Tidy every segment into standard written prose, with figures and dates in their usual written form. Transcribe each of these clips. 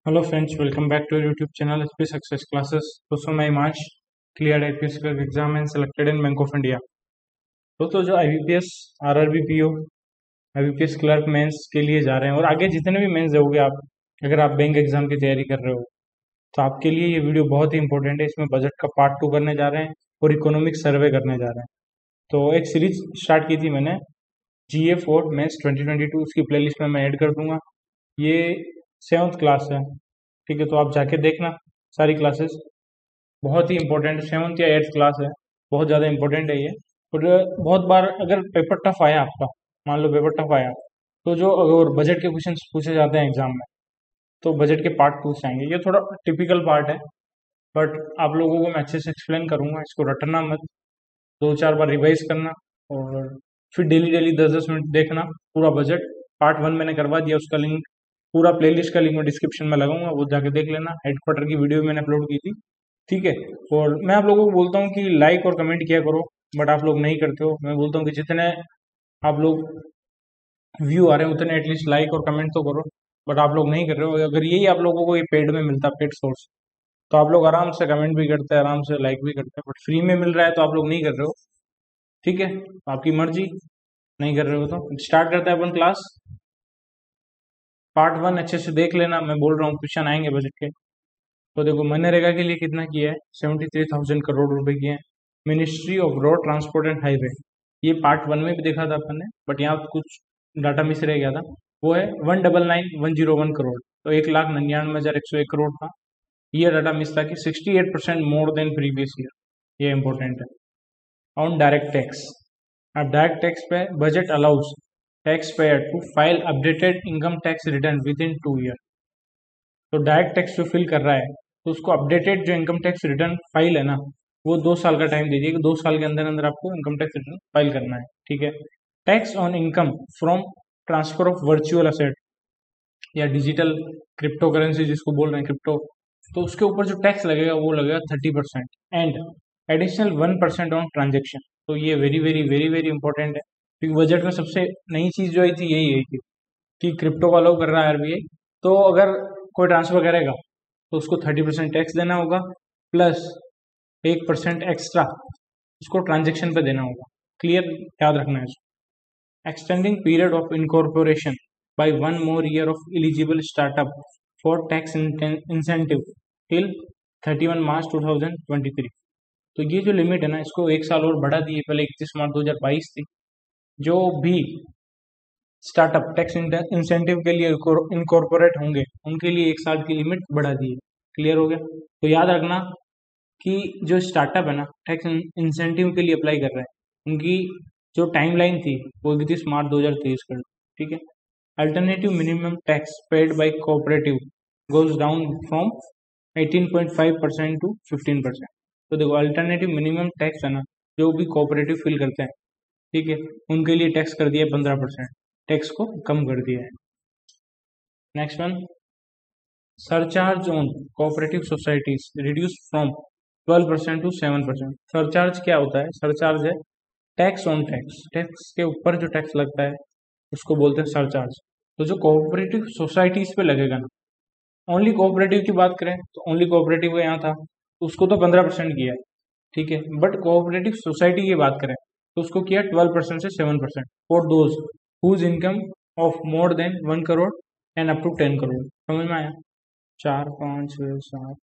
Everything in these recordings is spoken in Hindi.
Hello friends, welcome back to YouTube channel HP Success Classes. दोस्तों, मैं Himansh clear IPS clerk exam and selected in Bank of India. दोस्तों, जो IBPS, RRB PO, IBPS clerk mains के लिए जा रहे हैं और आगे जितने भी मेंस दोगे आप, अगर आप बैंक एग्जाम की तैयारी कर रहे हो तो आपके लिए ये वीडियो बहुत ही इंपॉर्टेंट है। इसमें बजट का पार्ट 2 करने जा रहे हैं और इकोनॉमिक सर्वे करने जा रहे हैं। तो एक सीरीज स्टार्ट की थी मैंने, जीए फॉर मेंस 2022। उसकी प्लेलिस्ट में मैं ऐड कर दूंगा। ये 7th क्लास है, ठीक है? तो आप जाके देखना सारी क्लासेस। बहुत ही इंपॉर्टेंट 7th या 8th क्लास है, बहुत ज़्यादा इंपॉर्टेंट है ये। और बहुत बार अगर पेपर टफ आया आपका, मान लो पेपर टफ आया, तो जो अगर बजट के क्वेश्चन पूछे जाते हैं एग्जाम में, तो बजट के पार्ट पूछ आएंगे। ये थोड़ा टिपिकल पार्ट है, बट आप लोगों को मैं अच्छे से एक्सप्लेन करूंगा। इसको रटना मत, 2-4 बार रिवाइज करना और फिर डेली डेली 10-10 मिनट देखना पूरा बजट। पार्ट 1 मैंने करवा दिया, उसका लिंक, पूरा प्लेलिस्ट का लिंक मैं डिस्क्रिप्शन में लगाऊंगा, वो जाके देख लेना। हेडक्वार्टर की वीडियो मैंने अपलोड की थी, ठीक है? और मैं आप लोगों को बोलता हूँ कि लाइक और कमेंट किया करो, बट आप लोग नहीं करते हो। मैं बोलता हूँ कि जितने आप लोग व्यू आ रहे हैं उतने एटलीस्ट लाइक और कमेंट तो करो, बट आप लोग नहीं कर रहे हो। अगर यही आप लोगों को ये पेड में मिलता, पेड सोर्स, तो आप लोग आराम से कमेंट भी करते हैं, आराम से लाइक भी करते हैं। बट फ्री में मिल रहा है तो आप लोग नहीं कर रहे हो, ठीक है? तो आपकी मर्जी, नहीं कर रहे हो तो स्टार्ट करते हैं अपन क्लास। पार्ट 1 अच्छे से देख लेना, मैं बोल रहा हूँ क्वेश्चन आएंगे बजट के। तो देखो, मनरेगा के लिए कितना किया है, 73,000 करोड़ रुपए किए हैं। Ministry of road transport and highway, ये पार्ट 1 में भी देखा था अपन ने, बट यहाँ कुछ डाटा मिस रह गया था। वो है 1,99,101 करोड़, तो 1,99,101 करोड़ था। ये डाटा मिस था कि 68% मोर देन प्रीवियस ईयर। ये इंपॉर्टेंट है। ऑन डायरेक्ट टैक्स, अब डायरेक्ट टैक्स पे budget allows tax payer to file updated income tax return within 2 year. तो डायरेक्ट टैक्स जो फिल कर रहा है, तो उसको अपडेटेड जो इनकम टैक्स रिटर्न फाइल है ना, वो 2 साल का टाइम दीजिए कि 2 साल के अंदर अंदर आपको इनकम टैक्स रिटर्न फाइल करना है, ठीक है? Tax on income from transfer of virtual asset या डिजिटल क्रिप्टो करेंसी, जिसको बोल रहे हैं क्रिप्टो, तो उसके ऊपर जो टैक्स लगेगा वो लगेगा 30%, एंड एडिशनल 1% ऑन ट्रांजेक्शन। तो ये very very very very important है, क्योंकि बजट में सबसे नई चीज जो आई थी यही है कि क्रिप्टो को अलाउ कर रहा है आरबीआई। तो अगर कोई ट्रांसफर करेगा तो उसको 30% टैक्स देना होगा, प्लस 1% एक्स्ट्रा उसको ट्रांजेक्शन पे देना होगा। क्लियर? याद रखना है इसको। Extending period of incorporation by 1 more year of eligible startup for tax incentive till 31 March 2023। तो ये जो लिमिट है ना, इसको 1 साल और बढ़ा दी है। पहले 31 मार्च 2022 थी। जो भी स्टार्टअप टैक्स इंसेंटिव के लिए इनकॉर्पोरेट होंगे, उनके लिए 1 साल की लिमिट बढ़ा दी है। क्लियर हो गया? तो याद रखना कि जो स्टार्टअप है ना, टैक्स इंसेंटिव के लिए अप्लाई कर रहे हैं, उनकी जो टाइमलाइन थी वो 31 मार्च 2023 कर, ठीक है? Alternative minimum tax paid by cooperative goes down from 18.5% to 15%। तो देखो, अल्टरनेटिव मिनिमम टैक्स है ना, जो भी कोऑपरेटिव फिल करते हैं, ठीक है, उनके लिए टैक्स कर दिया है 15%, टैक्स को कम कर दिया है। Next one, surcharge on cooperative societies reduce from 12% to 7%। Surcharge क्या होता है? सरचार्ज है टैक्स ऑन टैक्स, टैक्स के ऊपर जो टैक्स लगता है उसको बोलते हैं सरचार्ज। तो जो कोऑपरेटिव सोसाइटीज पे लगेगा ना, ओनली कोऑपरेटिव की बात करें तो ओनली कोऑपरेटिव यहाँ था, तो उसको तो 15% किया है, ठीक है? बट कोऑपरेटिव सोसाइटी की बात करें तो उसको किया 12% से 7% for those whose income of more than 1 crore and up to 10 crore. समझ में आया? 4, 5, 6, 7।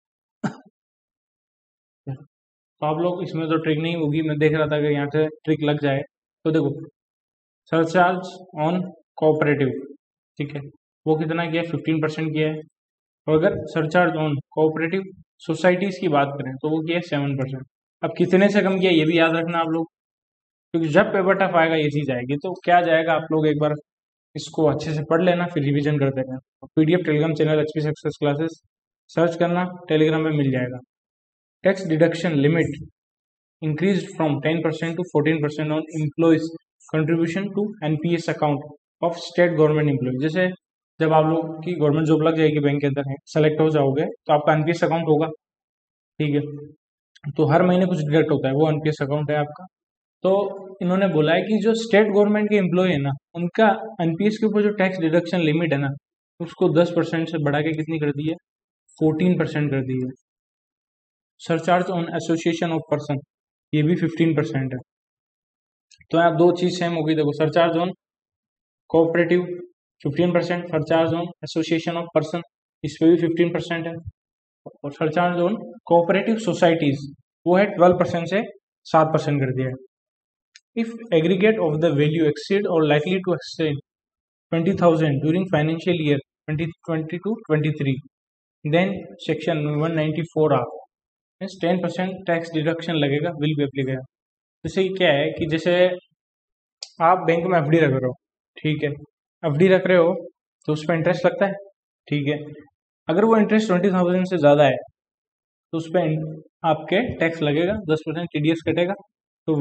तो आप लोग, इसमें तो ट्रिक नहीं होगी, मैं देख रहा था कि यहाँ से ट्रिक लग जाए। तो देखो, सरचार्ज ऑन कोऑपरेटिव, ठीक है, वो कितना किया है? 15% किया है। और अगर सरचार्ज ऑन कोऑपरेटिव सोसाइटीज की बात करें तो वो किया है 7%। अब कितने से कम किया ये भी याद रखना आप लोग, क्योंकि जब पेपर टफ आएगा ये चीज आएगी तो क्या जाएगा। आप लोग एक बार इसको अच्छे से पढ़ लेना, फिर रिवीजन करते रहना। PDF Telegram channel HP Success Classes search करना, टेलीग्राम में मिल जाएगा। Tax deduction limit increase from 10% to 14% on employees contribution to NPS account of state government employ. जैसे जब आप लोग की गवर्नमेंट जॉब लग जाएगी, बैंक के अंदर है, सेलेक्ट हो जाओगे, तो आपका एनपीएस अकाउंट होगा, ठीक है? तो हर महीने कुछ डिडक्ट होता है, वो एनपीएस अकाउंट है आपका। तो इन्होंने बोला है कि जो स्टेट गवर्नमेंट के एम्प्लॉय है ना, उनका एनपीएस के ऊपर जो टैक्स डिडक्शन लिमिट है ना, उसको 10% से बढ़ा के कितनी कर दी है, 14% कर दी है। Surcharge on association of person, ये भी 15% है। तो यहाँ दो चीज सेम होगी, देखो surcharge on cooperative 15%, surcharge on association of person इस पे भी 15% है, और सरचार्ज ऑन कोऑपरेटिव सोसाइटीज वो है 12% से 7% कर दिया है। If aggregate of the value exceed or likely to exceed 20,000 during financial year 2022-23, then section 194 आ मीन्स 10% टैक्स डिडक्शन लगेगा, विल बी एप्लीकेबल। जैसे क्या है कि जैसे आप बैंक में एफडी रख रहे हो, ठीक है, एफडी रख रहे हो तो उस पर इंटरेस्ट लगता है, ठीक है। अगर वो इंटरेस्ट 20,000 से ज़्यादा है तो उस पर आपके टैक्स लगेगा, 10% टीडीएस कटेगा। तो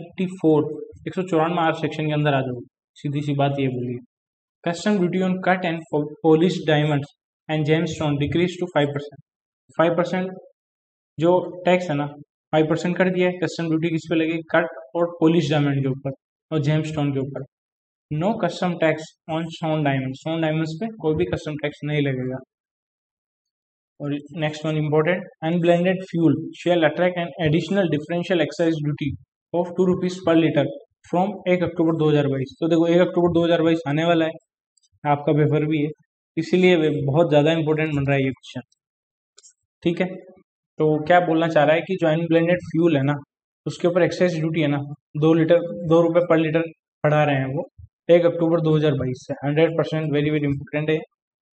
194 सेक्शन के अंदर आ जाओगे, सीधी सी बात ये बोलिए। Custom duty on cut and polish diamonds and gemstone decrease to 5%। 5% जो टैक्स है ना 5% कर दिया है। कस्टम ड्यूटी किस पे लगेगी, कट और पॉलिश डायमंड के ऊपर और जेमस्टोन के ऊपर। No custom tax on stone diamond, stone diamonds पे कोई भी कस्टम टैक्स नहीं लगेगा। और next one important, unblended fuel shall attract an additional differential excise duty of 2 rupees per litre from 1 October 2022। तो देखो 1 अक्टूबर 2022 आने वाला है, आपका पेपर भी है, इसीलिए बहुत ज़्यादा इंपॉर्टेंट बन रहा है ये क्वेश्चन, ठीक है। तो क्या बोलना चाह रहा है कि जो अनब्लेंडेड फ्यूल है ना उसके ऊपर एक्साइज ड्यूटी है ना 2 रुपए पर लीटर बढ़ा रहे हैं वो 1 अक्टूबर 2022 से। 100% वेरी वेरी इंपॉर्टेंट है।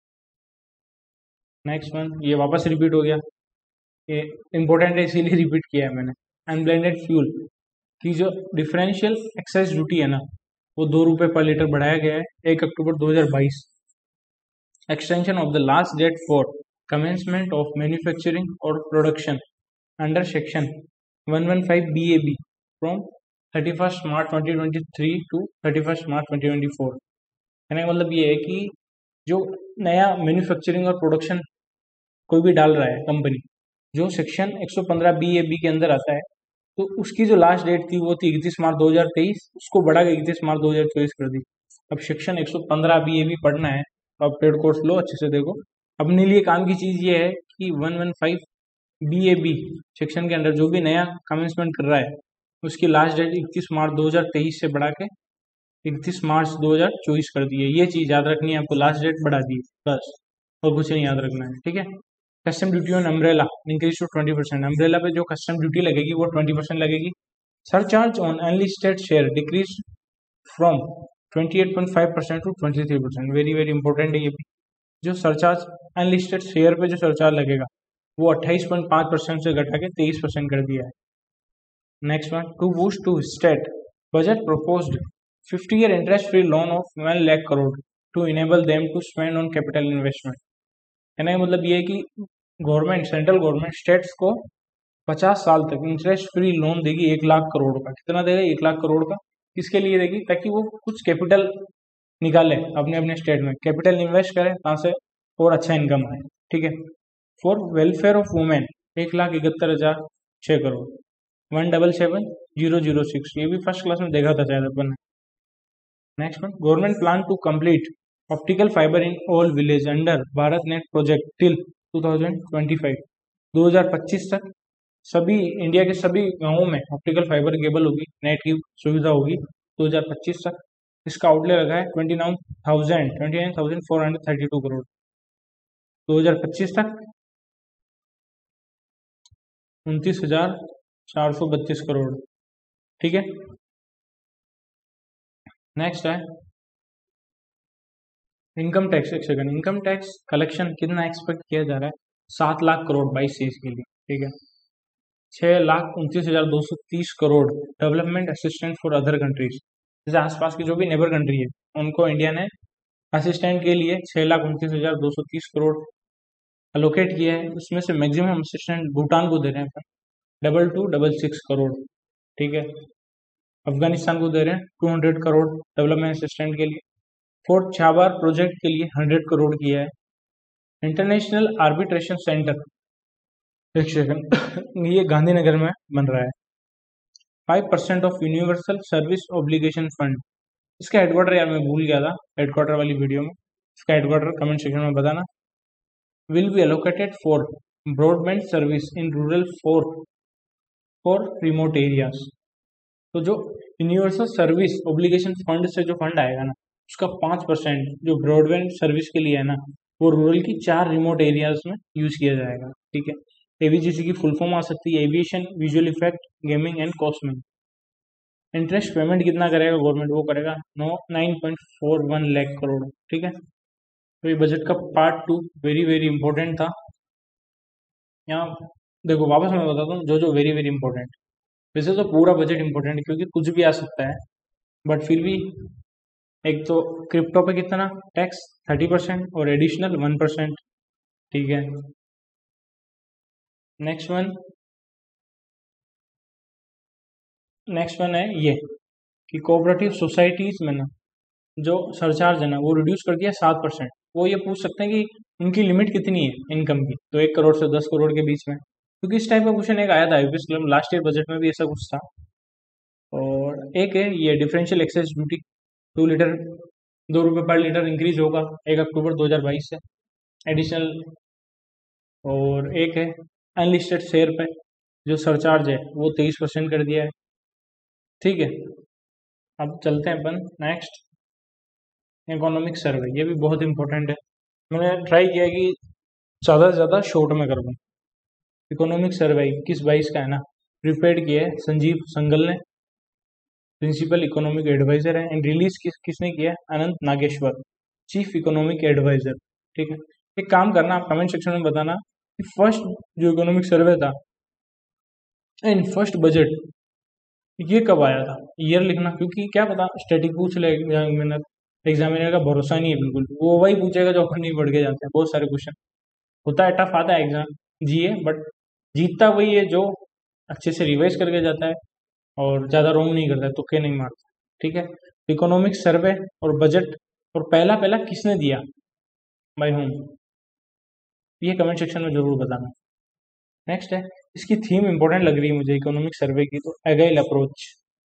नेक्स्ट वन, ये वापस रिपीट हो गया, ये इंपॉर्टेंट है इसीलिए रिपीट किया है मैंने। अनब्लेंडेड फ्यूल की जो डिफरेंशियल एक्साइज ड्यूटी है ना वो 2 रुपए पर लीटर बढ़ाया गया है 1 October 2022। Extension of the last date for commencement of manufacturing or production under section 115 BAB from 31st March 2023 to 31st March 2024। कहने का मतलब ये है कि जो नया मैन्युफैक्चरिंग और प्रोडक्शन कोई भी डाल रहा है कंपनी, जो सेक्शन 115 BAB के अंदर आता है, तो उसकी जो लास्ट डेट थी वो थी 31 मार्च 2023, उसको बढ़ा के 31 मार्च 2024 कर दी। अब सेक्शन 115 BAB पढ़ना है तो आप पेड कोर्स लो, अच्छे से देखो। अपने लिए काम की चीज़ ये है कि 115 BAB सेक्शन के अंदर जो भी नया कमेंसमेंट कर रहा है उसकी लास्ट डेट 31 मार्च 2023 से बढ़ा के 31 मार्च 2024 कर दी है। ये चीज़ याद रखनी है आपको, लास्ट डेट बढ़ा दी बस, और कुछ नहीं याद रखना है, ठीक है। Custom duty on umbrella increase to 20%। Umbrella पे जो कस्टम ड्यूटी लगेगी वो 20% लगेगी। Surcharge on unlisted share decrease from 28.5% to 23%। Very very important है ये भी। जो सरचार्ज अनलिस्टेड शेयर पे जो सरचार्ज लगेगा वो 28.5% से घटा के 23% कर दिया है। Next one, to boost to state budget proposed 50-year interest free loan of 1 lakh crore to enable them to spend on capital investment. कहने का मतलब ये है कि गवर्नमेंट, सेंट्रल गवर्नमेंट स्टेट्स को 50 साल तक इंटरेस्ट फ्री लोन देगी 1 लाख करोड़ का। कितना देगा, 1 लाख करोड़ का। किसके लिए देगी, ताकि वो कुछ कैपिटल निकाले अपने अपने स्टेट में, कैपिटल इन्वेस्ट करें वहां से और अच्छा इनकम आए, ठीक है। For welfare of women 1,71,006 crore 177,006। ये भी फर्स्ट क्लास में देखा था शायद अपन ने। Next one, government plan to complete optical fibre in all village under Bharat net project till 2025। 2025 तक सभी इंडिया के सभी गांवों में ऑप्टिकल फाइबर केबल होगी, नेट की सुविधा होगी 2025 तक। इसका आउटले लगा है 29,432 करोड़ 2025 तक, 29,432 करोड़, ठीक है। नेक्स्ट है इनकम टैक्स। एक सेकंड, इनकम टैक्स कलेक्शन कितना एक्सपेक्ट किया जा रहा है, 7 लाख करोड़ 22-23 के लिए, ठीक है। 6,29,230 crore development assistant for other countries, जैसे आसपास की जो भी नेबर कंट्री है उनको इंडिया ने असिस्टेंट के लिए 6,29,230 करोड़ अलोकेट किया है। उसमें से मैक्सिमम असिस्टेंट भूटान को दे रहे हैं 2266 करोड़, ठीक है। अफगानिस्तान को दे रहे हैं 200 करोड़ डेवलपमेंट असिस्टेंट के लिए। फोर्ट छाबर प्रोजेक्ट के लिए 100 करोड़ किया है। इंटरनेशनल आर्बिट्रेशन सेंटर, एक सेकंड ये गांधीनगर में बन रहा है। 5% of universal service obligation fund, इसका हेडक्वार्टर यार मैं भूल गया था हेडक्वार्टर वाली वीडियो में, इसका हेडक्वार्टर कमेंट सेक्शन में बताना। Will be allocated for broadband service in rural for remote areas. तो जो यूनिवर्सल सर्विस ओब्लिगेशन फंड से जो फंड आएगा ना, उसका 5% जो ब्रॉडबैंड सर्विस के लिए है ना, वो रूरल की 4 रिमोट एरियाज में यूज किया जाएगा। ठीक है, एवीजीसी की फुल फॉर्म आ सकती है aviation, visual effect, gaming and कॉस्मिंग। इंटरेस्ट पेमेंट कितना करेगा गवर्नमेंट, वो करेगा 9.41 लाख करोड़। ठीक है, तो ये बजट का पार्ट 2 वेरी वेरी इंपॉर्टेंट था। यहाँ देखो वापस मैं बताता हूँ जो जो वेरी वेरी इंपॉर्टेंट। वैसे तो पूरा बजट इंपॉर्टेंट है क्योंकि कुछ भी आ सकता है, बट फिर भी एक तो क्रिप्टो पे कितना टैक्स 30% और एडिशनल 1%। ठीक है, नेक्स्ट वन है ये कि कोऑपरेटिव सोसाइटीज में ना जो सरचार्ज है ना वो रिड्यूस कर दिया 7%। वो ये पूछ सकते हैं कि इनकी लिमिट कितनी है इनकम की, तो 1 करोड़ से 10 करोड़ के बीच में, क्योंकि इस टाइप का क्वेश्चन एक आया था UPS club last year budget में भी ऐसा कुछ था। और एक है ये डिफरेंशियल एक्साइज ड्यूटी 2 लीटर 2 रुपये पर लीटर इंक्रीज होगा 1 अक्टूबर 2022 से एडिशनल। और एक है अनलिस्टेड शेयर पे जो सरचार्ज है वो 23% कर दिया है। ठीक है, अब चलते हैं अपन नेक्स्ट इकोनॉमिक सर्वे। ये भी बहुत इंपॉर्टेंट है, मैंने ट्राई किया कि ज़्यादा से ज़्यादा शॉर्ट में कर दूँ। इकोनॉमिक सर्वे 21-22 का है ना, प्रिपेयर किया है संजीव संगल ने, प्रिंसिपल इकोनॉमिक एडवाइजर है, एंड रिलीज किसने किया है, Anant Nageswaran, chief economic adviser. ठीक है, एक काम करना, आप कमेंट सेक्शन में बताना कि फर्स्ट जो इकोनॉमिक सर्वे था एंड फर्स्ट बजट ये कब आया था, ईयर लिखना, क्योंकि क्या पता स्टैटिक पूछ ले एग्जामिनर का भरोसा नहीं है बिल्कुल, वो वही पूछेगा जो अपन नहीं पढ़ के जाते हैं। बहुत सारे क्वेश्चन होता है, टफ आता है एग्जाम जीए, बट जीतता वही है जो अच्छे से रिवाइज करके जाता है और ज़्यादा रोंग नहीं करता है, तुक्के नहीं मारता। ठीक है, इकोनॉमिक सर्वे और बजट और पहला पहला किसने दिया, बाय होम, ये कमेंट सेक्शन में जरूर बताना। नेक्स्ट है, इसकी थीम इंपॉर्टेंट लग रही है मुझे इकोनॉमिक सर्वे की, तो agile approach.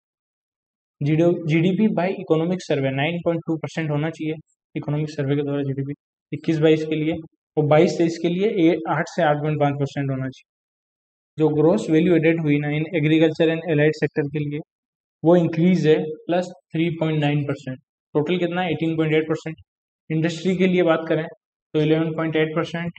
GDP by economic survey 9.2% होना चाहिए इकोनॉमिक सर्वे के द्वारा जीडीपी 21-22 के लिए, और 22-23 के लिए 8 से 8.5% होना चाहिए। जो ग्रोस वैल्यू एडेड हुई ना in agriculture and allied sector के लिए वो इंक्रीज है प्लस 3.9%। टोटल कितना है 18.8%। इंडस्ट्री के लिए बात करें तो 11.8%,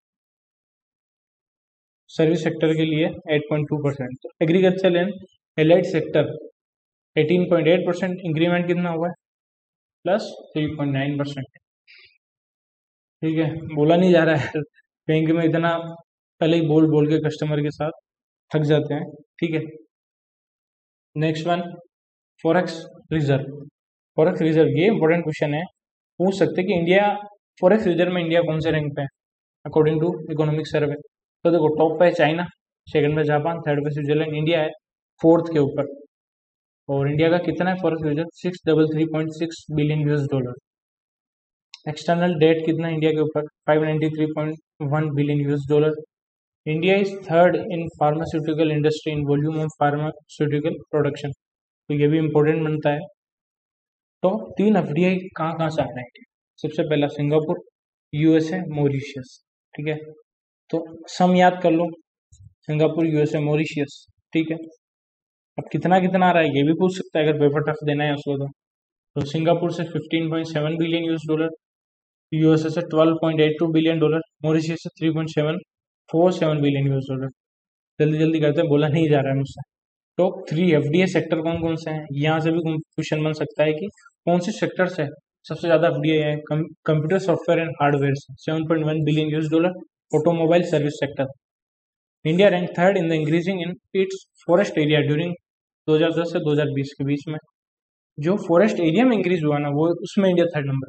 सर्विस सेक्टर के लिए 8.2%। तो agriculture and allied sector 18.8%, increment कितना हुआ है प्लस 3.9%। ठीक है, बोला नहीं जा रहा है बैंक में इतना, पहले ही बोल बोल के कस्टमर के साथ थक जाते हैं। ठीक है, next one forex reserve. Forex reserve ये इंपॉर्टेंट क्वेश्चन है, पूछ सकते हैं कि इंडिया फॉरेक्स रिजर्व में इंडिया कौन से रैंक पे है अकॉर्डिंग टू इकोनॉमिक सर्वे। तो देखो टॉप पे है चाइना, सेकंड पे जापान, थर्ड पे स्विट्जरलैंड, इंडिया है फोर्थ के ऊपर। और इंडिया का कितना है forex reserve 633.6 billion US dollar. External debt कितना है इंडिया के ऊपर 593.1 billion US dollar. India is third in pharmaceutical industry in volume of pharmaceutical production, तो ये भी इंपॉर्टेंट बनता है। टॉप 3 एफडीआई कहाँ कहाँ से आ रहे हैं, सबसे पहला सिंगापुर, यूएसए, मॉरिशियस। ठीक है, तो सम याद कर लो, सिंगापुर, यूएसए, मॉरिशियस। ठीक है, अब कितना कितना आ रहा है ये भी पूछ सकता है अगर पेपर टफ देना है उसको। तो सिंगापुर से 15.7 बिलियन यूएस डॉलर, यूएसए से 12.82 बिलियन डॉलर, मॉरिशियस से 3.747 बिलियन यूएस डॉलर। जल्दी जल्दी करते हैं, बोला नहीं जा रहा है मुझसे। टॉप 3 एफडीए सेक्टर कौन कौन से हैं, यहाँ से भी क्वेश्चन बन सकता है कि कौन से सेक्टर से सबसे ज्यादा एफडीए है। कंप्यूटर सॉफ्टवेयर एंड हार्डवेयर से 7.1 billion US dollar, automobile service sector. India rank third in the increasing in its forest area during 2010 से 2020 के बीच में। जो फॉरेस्ट एरिया में इंक्रीज हुआ ना वो उसमें इंडिया थर्ड नंबर।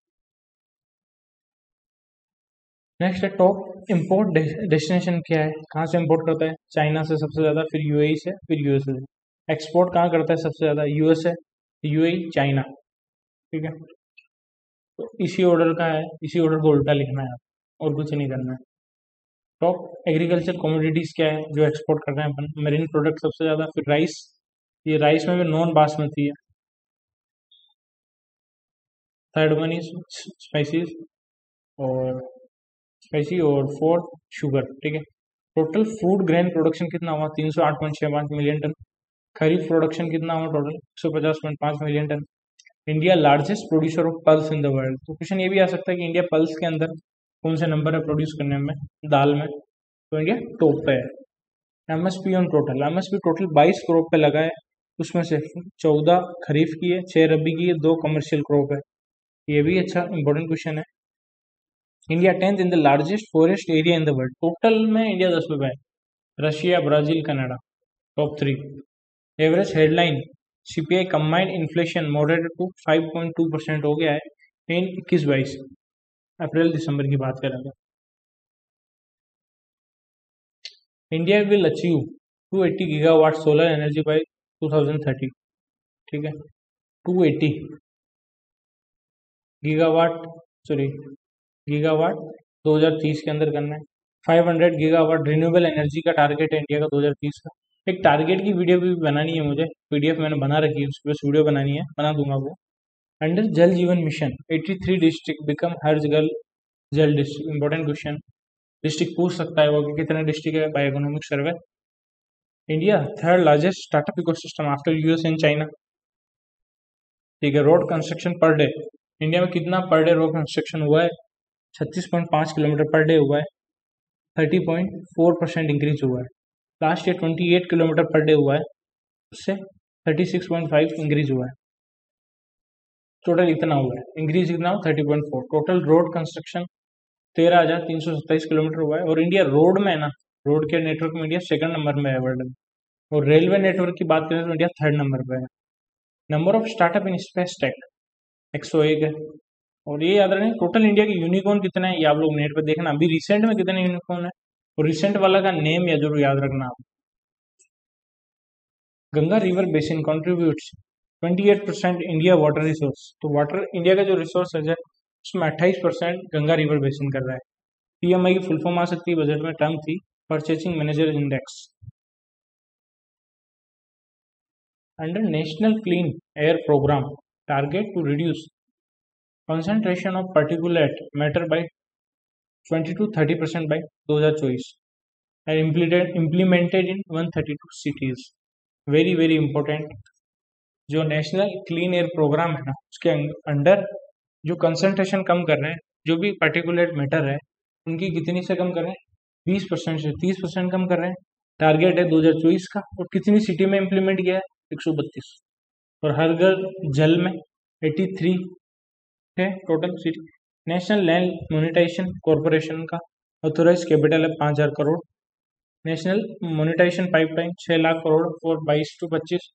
नेक्स्ट है टॉप इंपोर्ट डेस्टिनेशन क्या है, कहाँ से इंपोर्ट करता है, चाइना से सबसे ज्यादा, फिर यूएई से, फिर यूएसए से। एक्सपोर्ट कहाँ करता है सबसे ज्यादा, यूएसए, यूएई, चाइना। ठीक है, तो इसी ऑर्डर का है, इसी ऑर्डर को उल्टा लिखना है और कुछ नहीं करना है। टॉप एग्रीकल्चर कमोडिटीज क्या है जो एक्सपोर्ट कर रहे हैं अपन, मेरीन प्रोडक्ट सबसे ज्यादा, फिर राइस, ये राइस में भी नॉन बासमती है। थर्ड वन इज स्पाइसीज और स्पाइसी, और फोर्थ शुगर। ठीक है, टोटल फूड ग्रेन प्रोडक्शन कितना हुआ? 308.65 मिलियन टन। खरीफ प्रोडक्शन कितना हुआ? Total 150.5 million ton. India largest producer of pulse in the world. तो क्वेश्चन ये भी आ सकता है कि इंडिया पल्स के अंदर कौन से नंबर है प्रोड्यूस करने में दाल में? तो इंडिया टॉप पे है। MSP on total, MSP total 22 crore पे लगा है, उसमें से 14 खरीफ की है, 6 रबी की है, 2 कमर्शियल क्रॉप है। ये भी अच्छा इंपॉर्टेंट क्वेश्चन है। India 10th in the largest forest area in the world. Total में इंडिया 10 पे है। Russia, Brazil, Canada top 3। Average headline CPI combined inflation moderated to 5.2% हो गया है इन 21-22 अप्रैल दिसंबर की बात करें तो। India will achieve 280 gigawatt solar energy by 2030। ठीक है, 280 गीगावाट, सॉरी गीगावाट 2030 के अंदर करना है। 500 गीगावाट रिन्यूएबल एनर्जी का टारगेट है इंडिया का 2030 का। एक टारगेट की वीडियो भी बनानी है मुझे, पीडीएफ मैंने बना रखी है, उसके बस वीडियो बनानी है, बना दूंगा वो। अंडर जल जीवन मिशन 83 डिस्ट्रिक्ट बिकम हर जल जल डिस्ट्रिक्ट। इंपॉर्टेंट क्वेश्चन, डिस्ट्रिक्ट पूछ सकता है वो कि कितने डिस्ट्रिक्ट है by economic survey. India third largest startup ecosystem after US and China. ठीक है, road construction per day India में कितना पर डे रोड कंस्ट्रक्शन हुआ है? 36.5 किलोमीटर पर डे हुआ है, 30.4% इंक्रीज हुआ है। Last year 28 kilometer per day हुआ है, उससे 36.5 इंक्रीज हुआ है। टोटल इतना हुआ है, इंक्रीज कितना हुआ? 30.4। टोटल रोड कंस्ट्रक्शन 13,327 किलोमीटर हुआ है। और इंडिया रोड में है ना, रोड के नेटवर्क में इंडिया सेकंड नंबर में है वर्ल्ड में। और रेलवे नेटवर्क की बात करें तो इंडिया थर्ड नंबर पे है। Number of startup in space tech 101 है। और ये याद रखना, टोटल इंडिया के यूनिकॉर्न कितना है ये आप लोग नेट पे देखना, अभी रिसेंट में कितने यूनिकॉर्न है, और रिसेंट वाला का नेम या जरूर याद रखना आप। Ganga river basin contributes 28% India water resource. तो वाटर इंडिया का जो रिसोर्स है उसमें 28% गंगा रिवर बेसिन कर रहा है। पीएमआई की फुल फॉर्म आ सकती है, बजट में टर्म थी purchasing manager index. Under national clean air program target to reduce concentration of particulate matter by 20 to 30% by 2024 and implemented in 132 cities। Very very important, जो नेशनल क्लीन एयर प्रोग्राम है ना, उसके अंडर जो कंसंट्रेशन कम कर रहे हैं, जो भी पार्टिकुलेट मैटर है उनकी कितनी से कम कर रहे हैं? 20% से 30% कम कर रहे हैं। टारगेट है 2024 का। और कितनी सिटी में इम्प्लीमेंट किया है? 132। और हर घर जल में 83 है total city. National land monetization corporation का ऑथोराइज कैपिटल है 5,000 crore. National monetization pipeline 6 lakh crore और 22 to 25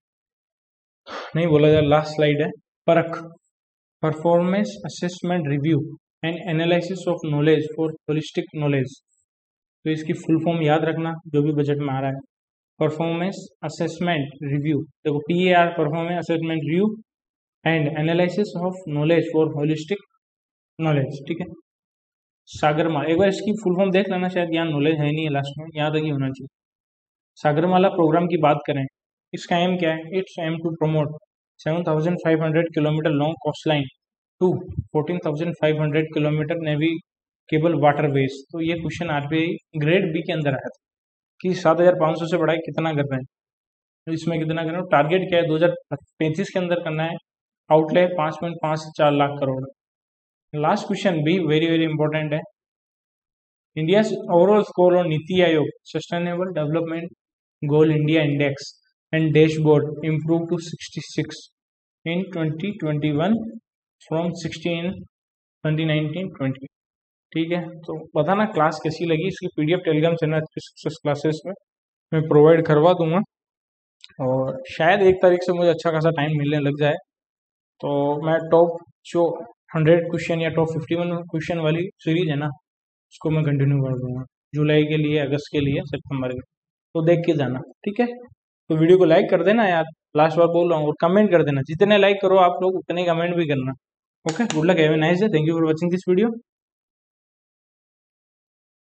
नहीं बोला जाए, लास्ट स्लाइड है। Parakh performance assessment review and analysis of knowledge for holistic knowledge. तो इसकी फुल फॉर्म याद रखना जो भी बजट में आ रहा है। परफॉर्मेंस असेसमेंट रिव्यू, देखो PAR performance assessment review and analysis of knowledge for holistic knowledge. ठीक है, सागरमाला, एक बार इसकी फुल फॉर्म देख लेना, शायद यहाँ नॉलेज है नहीं है लास्ट में, याद ही होना चाहिए। सागरमाला प्रोग्राम की बात करें, इसका एम क्या है? Its aim to promote 7,500 kilometer long coast line to 14,500 kilometer navigable waterways. तो ये क्वेश्चन आरबीआई ग्रेड बी के अंदर आया था कि 7,500 से बढ़ाए कितना कर रहे हैं, तो इसमें कितना कर रहे हो? टारगेट क्या है? 2035 के अंदर करना है। आउटले 5.5 से 4 लाख करोड़। लास्ट क्वेश्चन भी वेरी वेरी इंपॉर्टेंट है। India overall score on NITI Aayog sustainable development goal India index and dashboard improve to 66 in 2021 from 60 in 2019-20। ठीक है, तो बताना क्लास कैसी लगी। इसकी PDF Telegram channel success classes में मैं प्रोवाइड करवा दूंगा, और शायद 1 तारीख से मुझे अच्छा खासा टाइम मिलने लग जाए तो मैं टॉप जो 100 क्वेश्चन या टॉप 51 क्वेश्चन वाली सीरीज है ना, उसको मैं कंटिन्यू कर दूंगा जुलाई के लिए, अगस्त के लिए, सितंबर के। तो देख के जाना, ठीक है। तो वीडियो को लाइक कर देना यार, लास्ट बार बोल रहा हूँ, और कमेंट कर देना। जितने लाइक करो आप लोग उतने कमेंट भी करना। Okay, good luck, have a nice day, thank you for watching this video.